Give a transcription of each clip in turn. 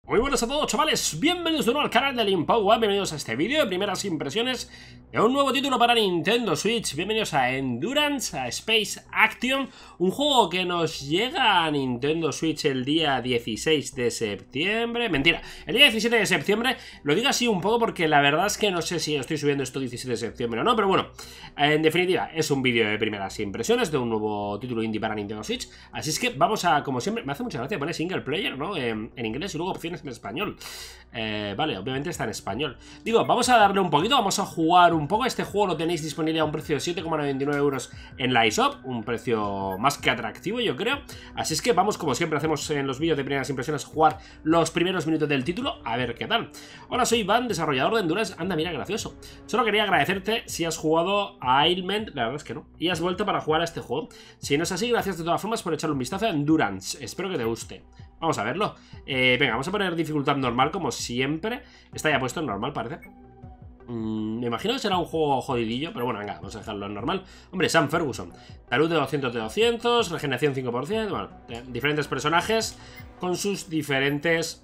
Muy buenas a todos, chavales, bienvenidos de nuevo al canal de Limpowa, bienvenidos a este vídeo de primeras impresiones de un nuevo título para Nintendo Switch. Bienvenidos a Endurance, a Space Action, un juego que nos llega a Nintendo Switch el día 16 de septiembre, mentira, el día 17 de septiembre, lo digo así un poco porque la verdad es que no sé si estoy subiendo esto 17 de septiembre o no, pero bueno, en definitiva, es un vídeo de primeras impresiones de un nuevo título indie para Nintendo Switch, así es que vamos a, como siempre, me hace mucha gracia poner single player, ¿no? En inglés y luego opciones en español. Vale, obviamente está en español. Digo, vamos a darle un poquito, vamos a jugar un poco. Este juego lo tenéis disponible a un precio de 7,99 euros en la eShop, un precio más que atractivo, yo creo. Así es que vamos, como siempre hacemos en los vídeos de primeras impresiones, a jugar los primeros minutos del título, a ver qué tal. Hola, soy Iván, desarrollador de Endurance. Anda, mira, gracioso. Solo quería agradecerte si has jugado a Ailment, la verdad es que no, y has vuelto para jugar a este juego. Si no es así, gracias de todas formas por echarle un vistazo a Endurance. Espero que te guste. Vamos a verlo. Venga, vamos a poner dificultad normal como siempre. Está ya puesto en normal, parece. Me imagino que será un juego jodidillo, pero bueno, venga, vamos a dejarlo en normal. Hombre, Sam Ferguson. Salud de 200 de 200, regeneración 5%. Bueno, diferentes personajes con sus diferentes...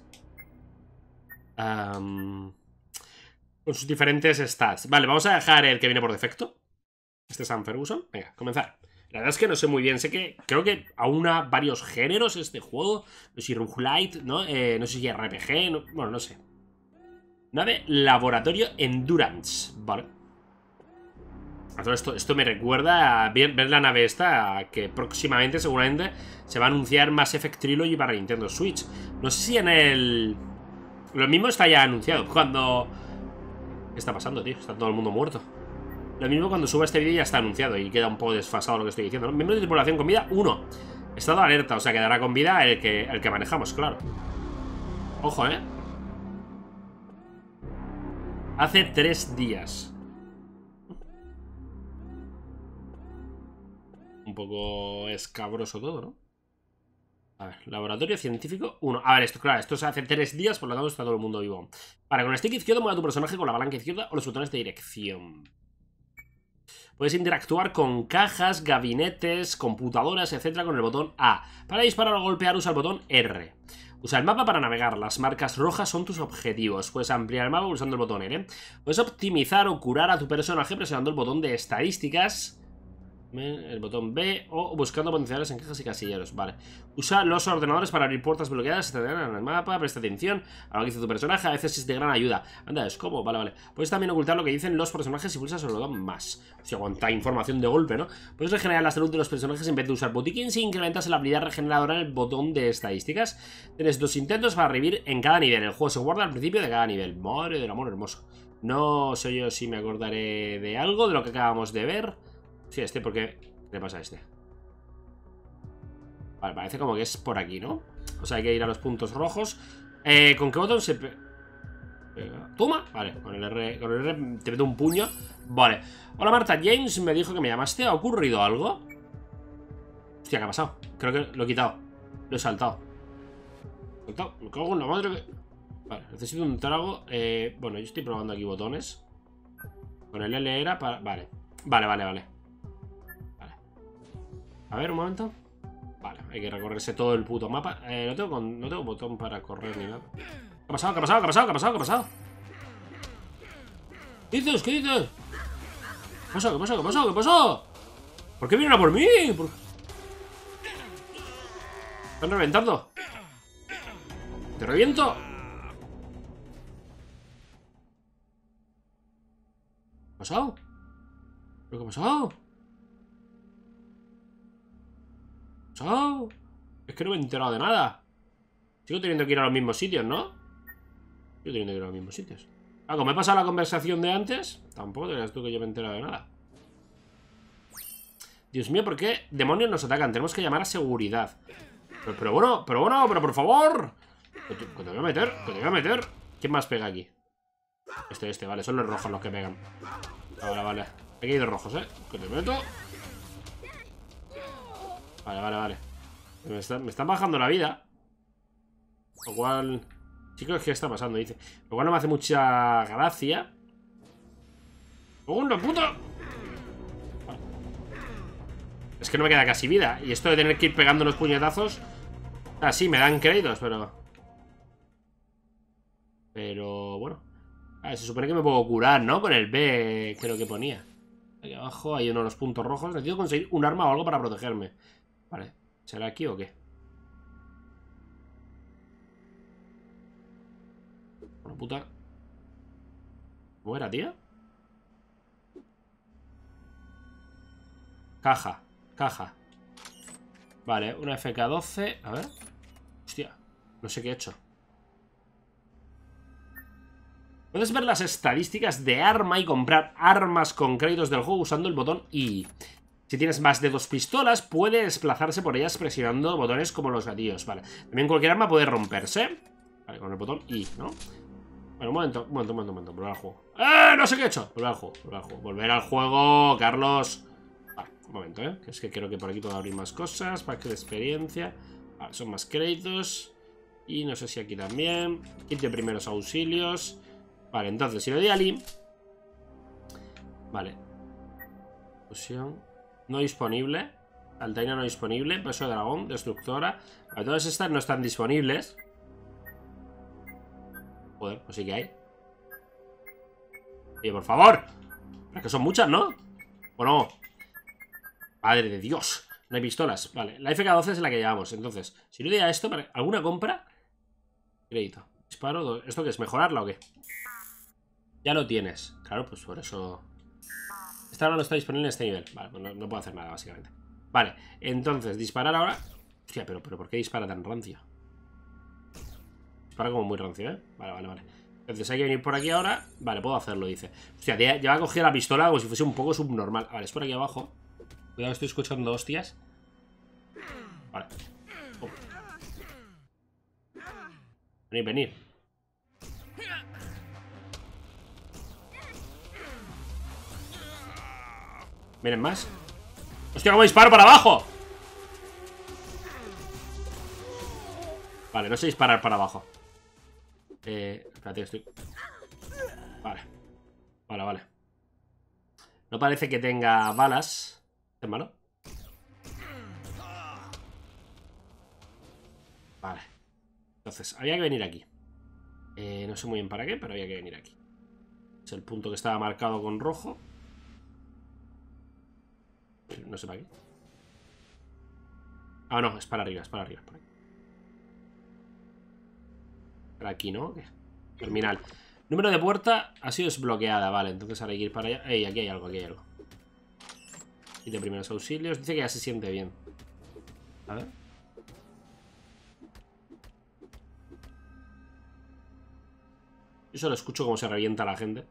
con sus diferentes stats. Vale, vamos a dejar el que viene por defecto. Este es Sam Ferguson. Venga, comenzar. La verdad es que no sé muy bien, sé que creo que aúna varios géneros este juego. No sé si roguelite, ¿no? No sé si RPG, no, bueno, no sé. Nave Laboratorio Endurance, vale. Esto me recuerda a ver la nave esta, que próximamente seguramente se va a anunciar Mass Effect Trilogy para Nintendo Switch. No sé si en el... Lo mismo está ya anunciado. Cuando... ¿Qué está pasando, tío? Está todo el mundo muerto. Lo mismo cuando suba este vídeo ya está anunciado y queda un poco desfasado lo que estoy diciendo, ¿no? Miembro de tripulación con vida 1. Estado de alerta, o sea, quedará con vida el que manejamos, claro. Ojo, ¿eh? Hace 3 días. Un poco escabroso todo, ¿no? A ver, laboratorio científico 1. A ver, esto, claro, esto se hace 3 días, por lo tanto está todo el mundo vivo. Para con el stick izquierdo mueve a tu personaje con la palanca izquierda o los botones de dirección. Puedes interactuar con cajas, gabinetes, computadoras, etcétera, con el botón A. Para disparar o golpear usa el botón R. Usa el mapa para navegar. Las marcas rojas son tus objetivos. Puedes ampliar el mapa usando el botón R. Puedes optimizar o curar a tu personaje presionando el botón de estadísticas, el botón B, o buscando potenciales en cajas y casilleros. Vale. Usa los ordenadores para abrir puertas bloqueadas en el mapa. Presta atención a lo que dice tu personaje. A veces es de gran ayuda. Anda, es como, vale. Puedes también ocultar lo que dicen los personajes si pulsas el botón más. O sea, aguanta información de golpe, ¿no? Puedes regenerar la salud de los personajes en vez de usar botiquín. Si incrementas la habilidad regeneradora en el botón de estadísticas. Tienes 2 intentos para revivir en cada nivel. El juego se guarda al principio de cada nivel. Madre del amor hermoso. No sé yo si me acordaré de algo de lo que acabamos de ver. Sí, porque... ¿Qué le pasa a este? Vale, parece como que es por aquí, ¿no? O sea, hay que ir a los puntos rojos. ¿Con qué botón se...? ¿Toma? Vale, con el R te meto un puño. Vale. Hola Marta, James me dijo que me llamaste. ¿Ha ocurrido algo? Hostia, ¿qué ha pasado? Creo que lo he quitado. Lo he saltado. Me cago en la madre que... Vale, necesito un trago. Bueno, yo estoy probando aquí botones. Con el L era para... Vale. Vale. A ver, un momento. Vale, hay que recorrerse todo el puto mapa. No tengo botón para correr ni nada. ¿Qué ha pasado? ¿Qué ha pasado? ¿Qué dices? ¿Qué pasó? ¿Por qué vienen a por mí? Están reventando. ¡Te reviento! ¿Qué ha pasado? ¿Pero qué ha pasado? Es que no me he enterado de nada. Sigo teniendo que ir a los mismos sitios, ¿no? Ah, como he pasado la conversación de antes, tampoco te creas tú que yo me he enterado de nada. Dios mío, ¿por qué demonios nos atacan? Tenemos que llamar a seguridad. Pero bueno, pero por favor. Que te voy a meter. ¿Quién más pega aquí? Vale, son los rojos los que pegan. Vale. Aquí hay 2 rojos, Que te meto. Vale. Me están bajando la vida. Lo cual... Chicos, ¿qué está pasando? Dice. Lo cual no me hace mucha gracia. ¡Una puta! Vale. Es que no me queda casi vida. Y esto de tener que ir pegando los puñetazos... Ah, sí, me dan créditos, pero... Pero bueno. Se supone que me puedo curar, ¿no? Con el B, creo que ponía. Aquí abajo hay uno de los puntos rojos. Necesito conseguir un arma o algo para protegerme. Vale. ¿Será aquí o qué? Bueno, puta. ¿Cómo era, tío? Caja. Caja. Vale, una FK12. A ver. Hostia. No sé qué he hecho. Puedes ver las estadísticas de arma y comprar armas con créditos del juego usando el botón I. Si tienes más de 2 pistolas, puede desplazarse por ellas presionando botones como los gatillos. Vale. También cualquier arma puede romperse. Vale, con el botón I, ¿no? Bueno, un momento. Volver al juego. No sé qué he hecho. Volver al juego. Volver al juego, Carlos. Vale, un momento, que es que creo que por aquí puedo abrir más cosas. Pack de experiencia. Vale, son más créditos. Y no sé si aquí también. Kit de primeros auxilios. Vale, entonces, si le doy a Lim. Vale. Fusión. No disponible. Altaina no disponible. Peso de dragón. Destructora. Vale, todas estas no están disponibles. Joder, pues sí que hay. Oye, por favor. Es que son muchas, ¿no? ¿O no? Madre de Dios. No hay pistolas. Vale, la FK12 es la que llevamos. Entonces, si le doy a esto, ¿alguna compra? Crédito. Disparo. ¿Esto qué es? ¿Mejorarla o qué? Ya lo tienes. Claro, pues por eso. Esta ahora no está disponible en este nivel. Vale, pues no puedo hacer nada, básicamente. Vale, entonces, disparar ahora. Hostia, pero ¿por qué dispara tan rancio? Dispara como muy rancio, ¿eh? Vale. Entonces hay que venir por aquí ahora. Vale, puedo hacerlo, dice. Hostia, ya ha cogido la pistola como si fuese un poco subnormal. Vale, es por aquí abajo. Cuidado, estoy escuchando hostias. Vale. Oh. Venid. ¿Vienen más? ¡Hostia, cómo disparo para abajo! Vale, no sé disparar para abajo. Espérate, estoy... Vale. No parece que tenga balas. ¿Es malo? Vale. Entonces, había que venir aquí. No sé muy bien para qué, pero había que venir aquí. Es el punto que estaba marcado con rojo. No sé para qué. Ah, no, es para arriba, Por aquí. Para aquí, ¿no? ¿Qué? Terminal. Número de puerta ha sido desbloqueada. Vale, entonces ahora hay que ir para allá. Ey, aquí hay algo. Y de primeros auxilios. Dice que ya se siente bien. A ver. Yo solo escucho cómo se revienta la gente.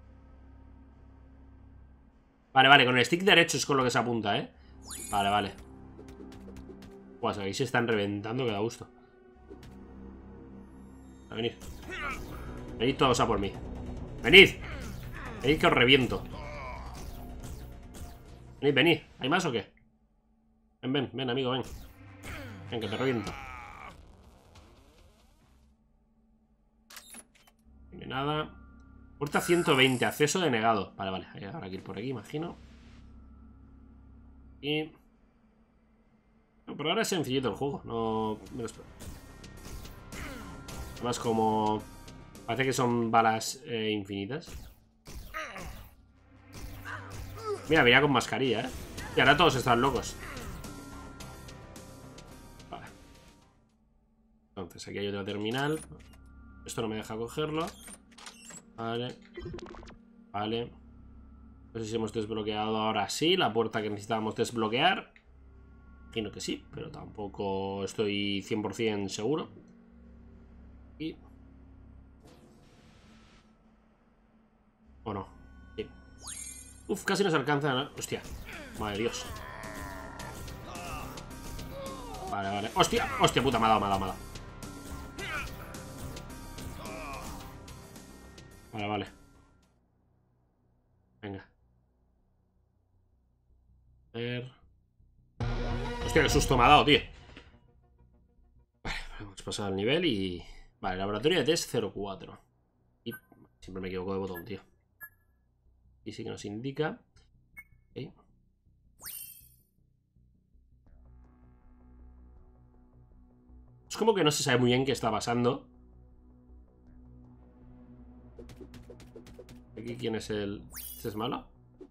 Vale, con el stick derecho es con lo que se apunta, ¿eh? Vale. Pues aquí se están reventando, que da gusto. A venir. Venid todos a por mí. Venid que os reviento. Venid. ¿Hay más o qué? Ven, amigo, ven. Ven, que te reviento. No hay nada. Puerta 120, acceso denegado. Vale. Habrá que ir por aquí, imagino. Y... No, pero ahora es sencillito el juego. No... Además, como... Parece que son balas infinitas. Mira con mascarilla, ¿eh? Y ahora todos están locos. Vale. Entonces, aquí hay otra terminal. Esto no me deja cogerlo. Vale. No sé si hemos desbloqueado ahora sí la puerta que necesitábamos desbloquear. Imagino que sí, pero tampoco estoy 100% seguro. Y... ¿O no? Sí. Uf, casi nos alcanza, ¿no? Hostia. Madre Dios. Vale. Hostia puta, me ha dado. Vale. Venga. A ver. Hostia, qué susto me ha dado, tío. Vale, hemos pasado el nivel y... Vale, laboratorio de test 04. Y siempre me equivoco de botón, tío. Y sí que nos indica... Okay. Es como que no se sabe muy bien qué está pasando. Aquí, ¿quién es el...? ¿Este es malo?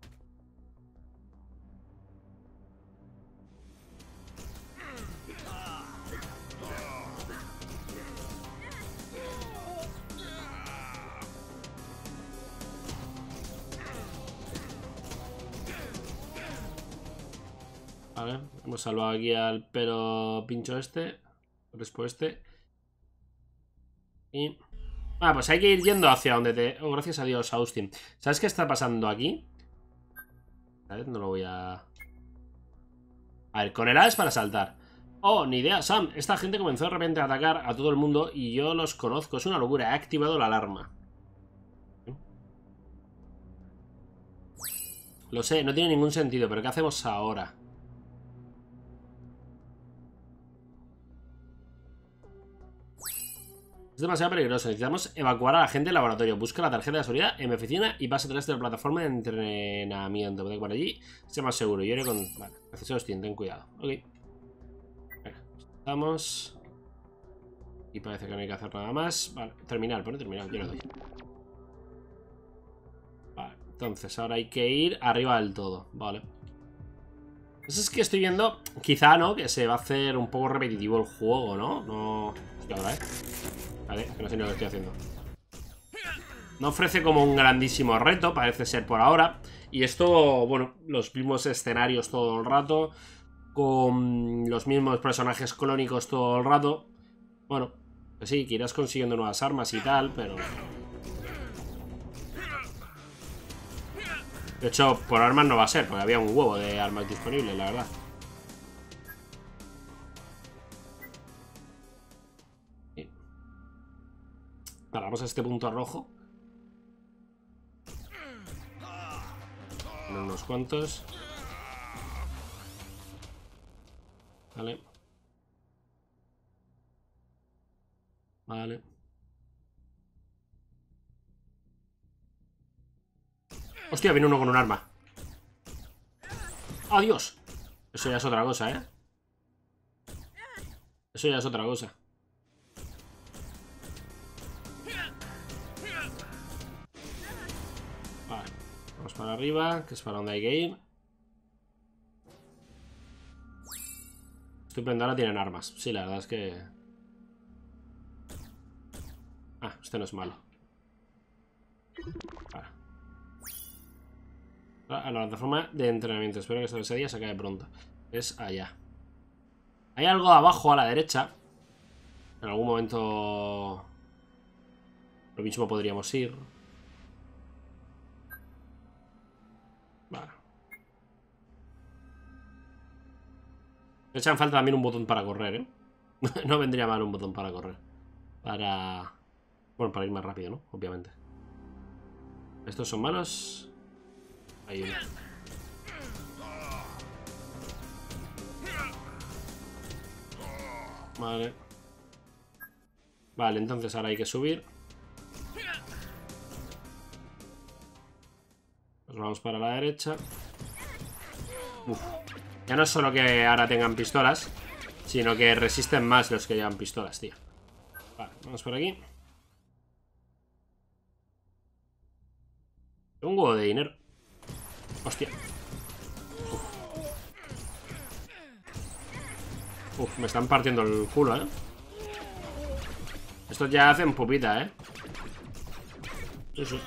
Vale, hemos salvado aquí al pelo pincho este. Después este. Y... Ah, pues hay que ir yendo hacia donde te... Oh, gracias a Dios, Austin. ¿Sabes qué está pasando aquí? A ver, no lo voy a... A ver, con el A es para saltar. Oh, ni idea, Sam. Esta gente comenzó de repente a atacar a todo el mundo y yo los conozco. Es una locura. He activado la alarma. Lo sé, no tiene ningún sentido, pero ¿qué hacemos ahora? Es demasiado peligroso. Necesitamos evacuar a la gente del laboratorio. Busca la tarjeta de seguridad en mi oficina y pasa a través de la plataforma de entrenamiento. Puede que por allí sea más seguro. Yo iré con... Vale, gracias, Austin, ten cuidado. Ok. Venga, estamos. Y parece que no hay que hacer nada más. Vale, terminar, pone terminar. Yo le doy. Vale, entonces ahora hay que ir arriba del todo. Vale. Eso es que estoy viendo, quizá, ¿no? Que se va a hacer un poco repetitivo el juego, ¿no? No... Hostia, ahora, Vale, que no sé ni lo que estoy haciendo. No ofrece como un grandísimo reto, parece ser por ahora. Y esto, bueno, los mismos escenarios todo el rato, con los mismos personajes clónicos todo el rato. Bueno, pues sí, que irás consiguiendo nuevas armas y tal, pero... De hecho, por armas no va a ser, porque había un huevo de armas disponibles, la verdad. Vale, vamos a este punto rojo. Unos cuantos. Vale. Vale. Hostia, viene uno con un arma. ¡Adiós! Eso ya es otra cosa, ¿eh? Eso ya es otra cosa. Vale. Vamos para arriba, que es para donde hay que ir. Estupendo, ahora tienen armas. Sí, la verdad es que... Ah, este no es malo. Vale. A la plataforma de entrenamiento. Espero que ese día se acabe pronto. Es allá. Hay algo abajo a la derecha. En algún momento... Lo mismo podríamos ir. Vale. Me echan falta también un botón para correr, ¿eh? No vendría mal un botón para correr. Para... Bueno, para ir más rápido, ¿no? Obviamente. Estos son malos. Hay uno. Vale. Vale, entonces ahora hay que subir. Nos vamos para la derecha. Uf. Ya no es solo que ahora tengan pistolas, sino que resisten más los que llevan pistolas, tío. Vale, vamos por aquí. Un huevo de dinero. Hostia. Uf, me están partiendo el culo, ¿eh? Estos ya hacen pupita, ¿eh? Sí, sí.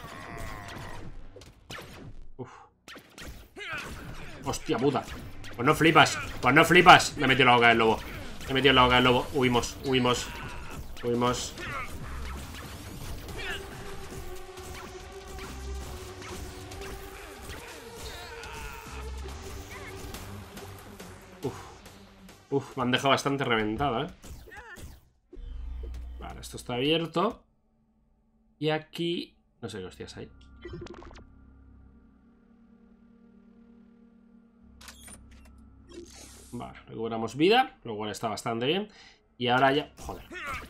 Uf. Hostia puta. Pues no flipas. Pues no flipas. Me he metido en la boca del lobo. Me he metido en la boca del lobo. Huimos, huimos. Huimos. Uf, me han dejado bastante reventada, ¿eh? Vale, esto está abierto. Y aquí... No sé qué hostias hay. Vale, recuperamos vida, lo cual está bastante bien. Y ahora ya... Joder.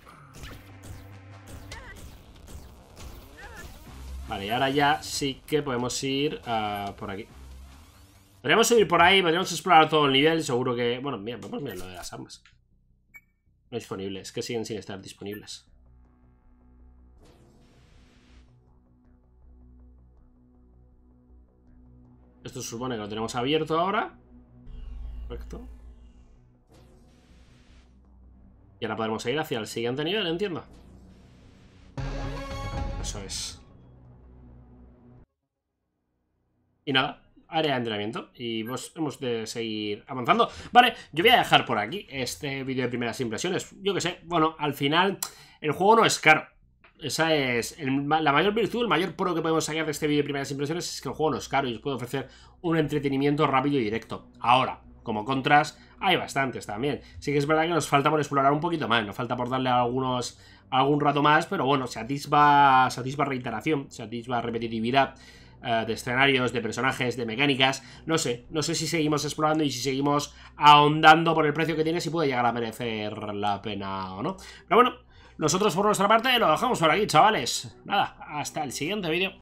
Vale, y ahora ya sí que podemos ir por aquí. Podríamos subir por ahí, podríamos explorar todo el nivel. Seguro que... Bueno, mira, vamos a mirar lo de las armas. No disponibles, que siguen sin estar disponibles. Esto se supone que lo tenemos abierto ahora. Perfecto. Y ahora podemos ir hacia el siguiente nivel, entiendo. Eso es. Y nada, área de entrenamiento. Y pues hemos de seguir avanzando. Vale, yo voy a dejar por aquí este vídeo de primeras impresiones. Yo que sé, bueno, al final el juego no es caro. Esa es la mayor virtud, el mayor pro que podemos sacar de este vídeo de primeras impresiones es que el juego no es caro y os puede ofrecer un entretenimiento rápido y directo. Ahora, como contras, hay bastantes también. Sí que es verdad que nos falta por explorar un poquito más, nos falta por darle algún rato más, pero bueno, se atisba reiteración, se atisba repetitividad de escenarios, de personajes, de mecánicas. No sé si seguimos explorando y si seguimos ahondando por el precio que tiene, si puede llegar a merecer la pena o no. Pero bueno, nosotros por nuestra parte lo dejamos por aquí, chavales. Nada, hasta el siguiente vídeo.